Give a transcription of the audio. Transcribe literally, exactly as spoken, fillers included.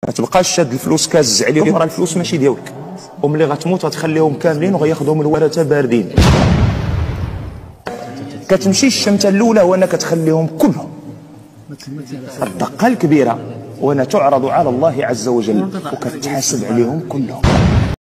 ما تبقاش شاد الفلوس كازز عليهم، راه الفلوس ماشي ديالك، وملي غتموت غتخليهم كاملين وغياخذهم الورثه باردين. كتمشي الشمته الاولى وانا كتخليهم كلهم. الدقه الكبيره وانا تعرض على الله عز وجل وكتحاسب عليهم كلهم.